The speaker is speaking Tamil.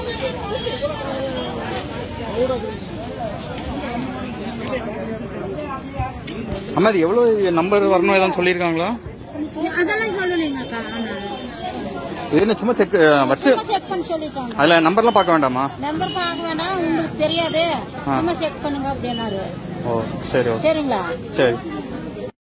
அம்மா இது எவ்வளவு நம்பர் வரணும் ஏதாவது சொல்லியிருக்காங்களா? அதெல்லாம் சொல்லலைங்கக்கா. இது சும்மா செக் வச்சு செக் பண்ணி சொல்லிட்டாங்க. அதுல நம்பர்லாம் பார்க்க வேண்டாமா? நம்பர் பார்க்க வேண்டாம், உங்களுக்கு தெரியாது, சும்மா செக் பண்ணுங்க அப்படின்னாரு. ஓ சரி, சரிங்களா? சரி.